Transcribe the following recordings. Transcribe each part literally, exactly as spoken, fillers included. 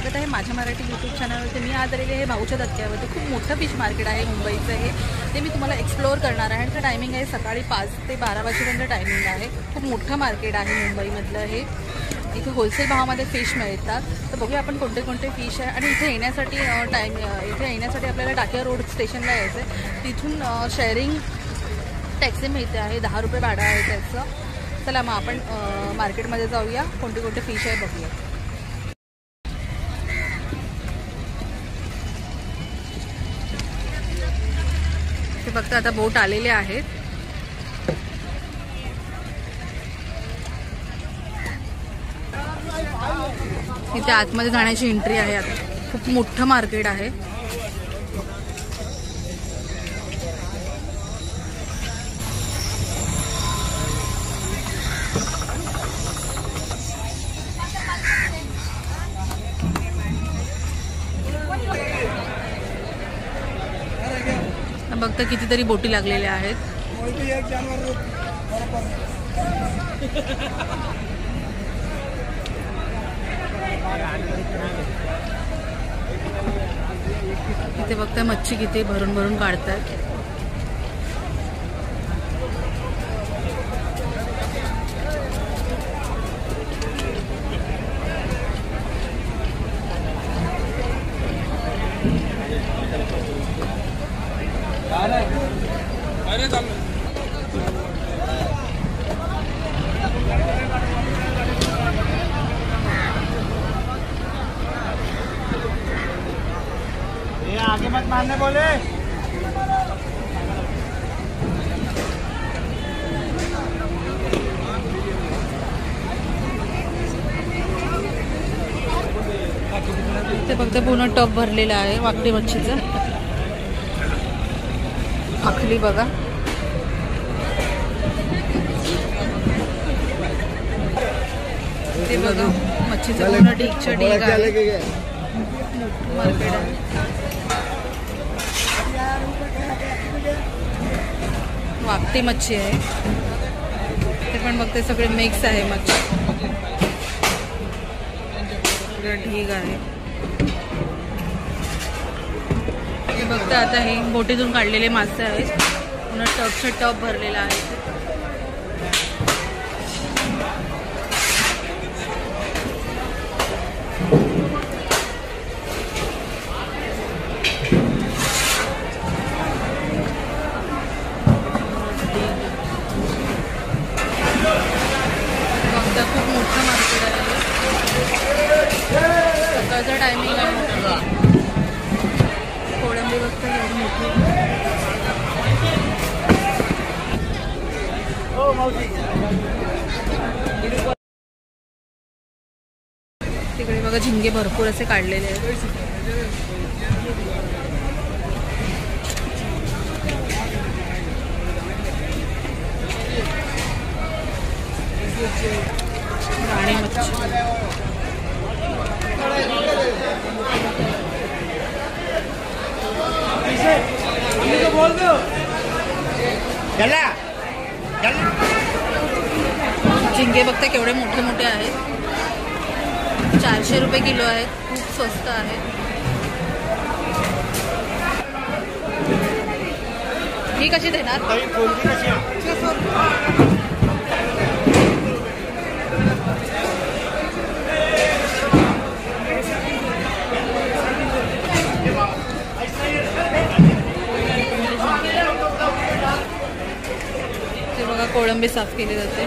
स्वागत आहे माझ्या मराठी यूट्यूब चॅनलवरती। मी आज आलेले आहे भाऊच्या धक्क्यावरती। खूप मोठं फिश मार्केट आहे मुंबईचं हे, ते मी तुम्हाला एक्सप्लोअर करणार आहे। आणि टायमिंग आहे सकाळी पाच ते बारा वाजेपर्यंत टायमिंग आहे। खूप मोठं मार्केट आहे मुंबईमधलं हे। इथे होलसेल भावामध्ये फिश मिळतात। तर बघूया आपण कोणते कोणते फिश आहे। आणि इथे येण्यासाठी टाईम इथे येण्यासाठी आपल्याला टाकिया रोड स्टेशनला यायचं आहे। तिथून शेअरिंग टॅक्सी मिळते आहे, दहा रुपये भाडं आहे त्याचं। चला मग आपण मार्केटमध्ये जाऊया, कोणते कोणते फिश आहे बघूया। ते फक्त आता बोट आलेले आहेत। इथे आतमध्ये जाण्याची एंट्री आहे। आता खूप मोठं मार्केट आहे। बघता कितीतरी बोटी लागलेल्या आहेत। इथे बघता मच्छी किती भरून भरून काढतात। आगे मत मारने बोले। ते फक्त पूर्ण टप भरलेला आहे वाकडी मच्छीचं। आखली बघा, ते बघा मच्छीचं पूर्ण ढीगच्या ढीग आहे। मार्केट आहे, वाकटी मच्छी आहे। ते पण बघते सगळे मिक्स आहे मच्छी, ढीग आहे। हे बघता आता हे बोटीतून काढलेले मासे आहेत। पूर्ण टपच्या टप भरलेला आहे। खूप मोठं मार्केट आहे। सकाळचा टायमिंग आहे। कोळंबी बघता एवढी मोठी। तिकडे बघा झिंगे भरपूर असे काढलेले आहेत। राणी मच्छी झिंगे बघता केवढे मोठे मोठे आहेत। चारशे रुपये किलो आहेत, खूप स्वस्त आहे। ही कशी देणार? ते बघा कोळंबी साफ केली जाते।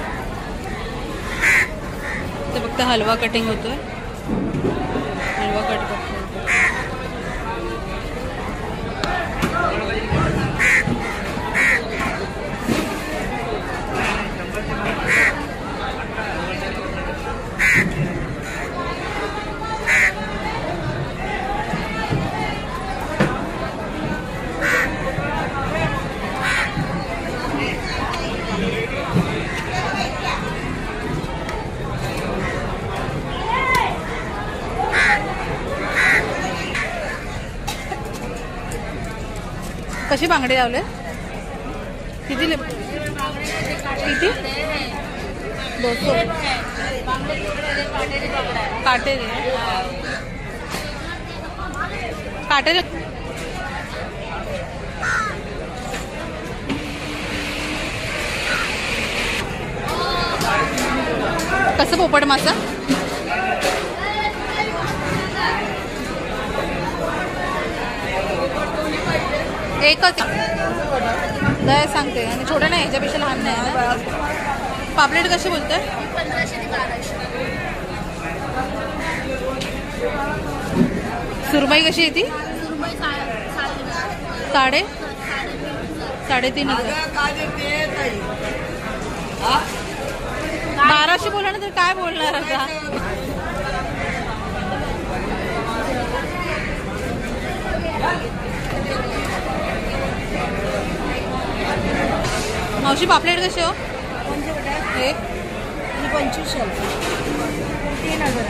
हलवा कटिंग होतोय। हलवा कशी बांगडे लावले? किती लिप किती? दोनशे काटे काटे कसं पोपट मासा? एकच दया सांगते आणि छोटं नाही, याच्यापेक्षा लहान नाही. पापलेट कशी बोलते? सुरमई कशी येते? साडे साडेतीन हजार. बाराशे बोला ना तर काय बोलणार आता. मावशी पापलेट कसे हो? एक पंचवीस तीन हजार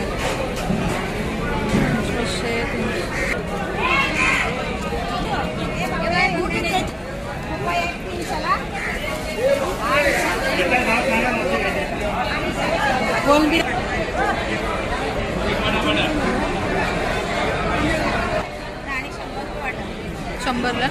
कोलंबी शंभरला.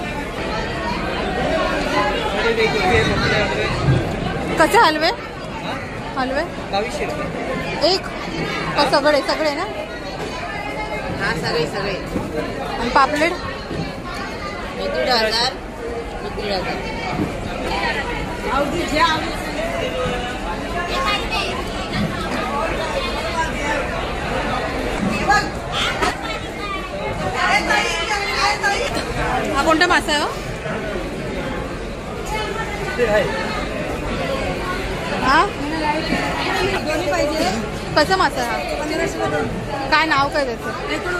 कसे हलवे? हलवे बावीसशे रुपये एक. सगळे सगळे ना? हा सगळे सगळे. आणि पापलेट दीड हजार दीड हजार. हा कोणता मासा आहे हो? हा कसा मासा हा? काय नाव काय त्याचं?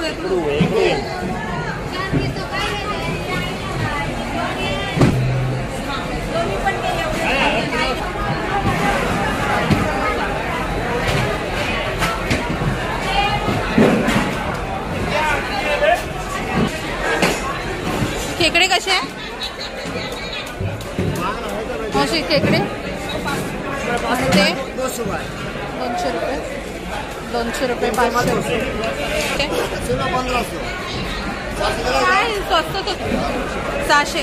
खेकडे कसे आहे? मावशी खेकडे आणि ते दोनशे रुपये दोनशे रुपये पाचशे रुपये. काय स्वस्त तो सहाशे.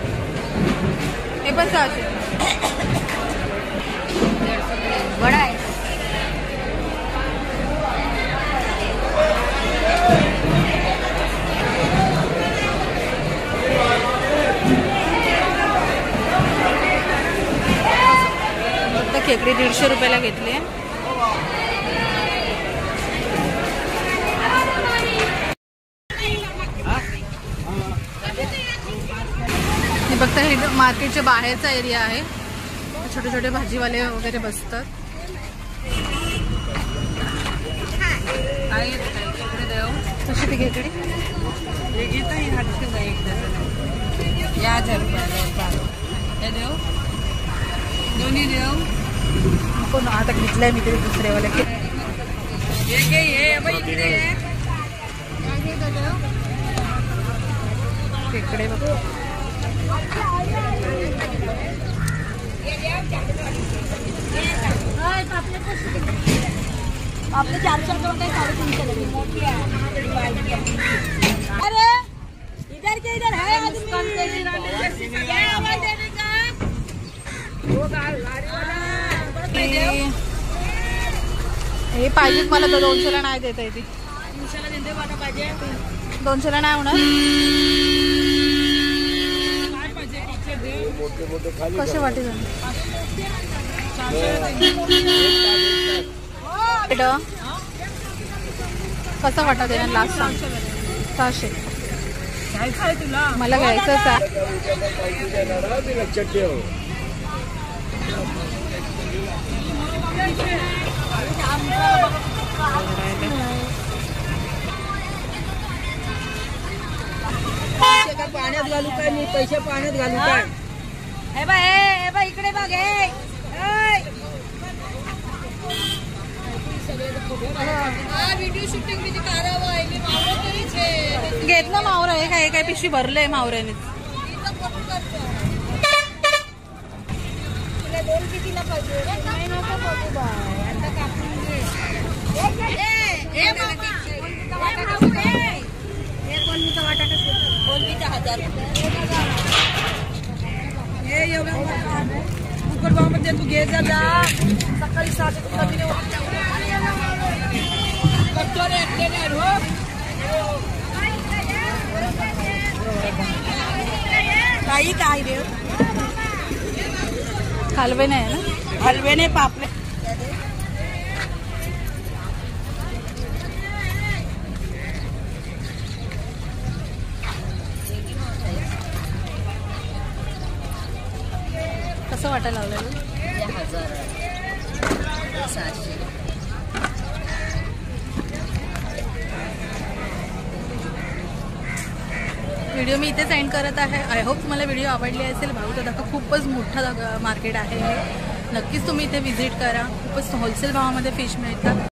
हे पण सहाशे. बडा आहे. खेकडी दीडशे रुपयाला घेतली आहे. हे बघता हे मार्केटच्या बाहेरचा एरिया आहे. छोटे छोटे भाजीवाले वगैरे बसतात. कशी ती खेकडी? या हजार रुपये देऊ दोन्ही देऊ. कोण आता घेतलाय मी तरी दुसऱ्यावाला. खेकडे बघ. आपले चारशे रुपये साडेतीनशे रुपये. अरे इधर के इधर है हे पाहिजे मला तर दोनशेला नाही देता येते. दोनशेला नाही होणार. कसे वाटे कसा वाटा देणार? लास्ट सांग. सहाशे तुला मला घ्यायचंच आहे. पाण्यात घालू काय मी? पैसे पाण्यात घालू काय? हे बा हे बा इकडे बघ. हे व्हिडिओ शूटिंग किती करावं? घेतलं मावरा. हे काय काय पिशवी भरलंय मावऱ्याने. दोन कितीला पाहिजे नाही नको बघू बाय आता कापून घे ए बाबा हे कोणीचा वाटा कसं कोणीचा हजार हे एवढा कुकर बामध्ये तू घे जा सकाळी सात करतो रे एकटे हो काही काय रे हलवे नाही ना हलवे ने पापले कसं वाटायला लावलं व्हिडिओ मी इथेच एंड करत आहे. आय होप तुम्हाला व्हिडिओ आवडली असेल. भाऊचा दाखा खूपच मोठा मार्केट आहे हे. नक्कीच तुम्ही इथे व्हिजिट करा. खूपच होलसेल भावामध्ये फिश मिळतात.